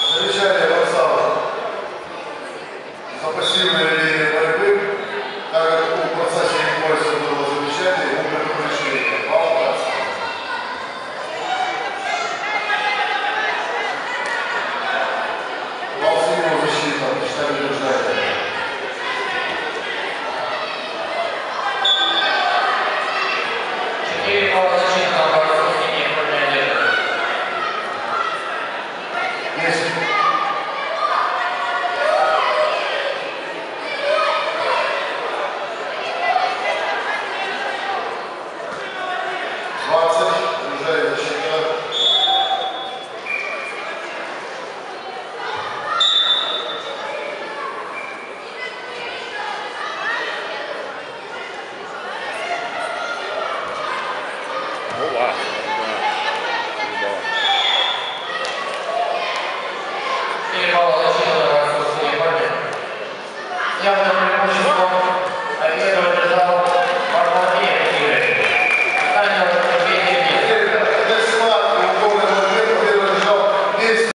Замечание вокзала. За пассивной линией борьбы, так как у борца Синекольца было замечание, ему предупреждение. Балл. Балл с него защита, считали побеждателя. Я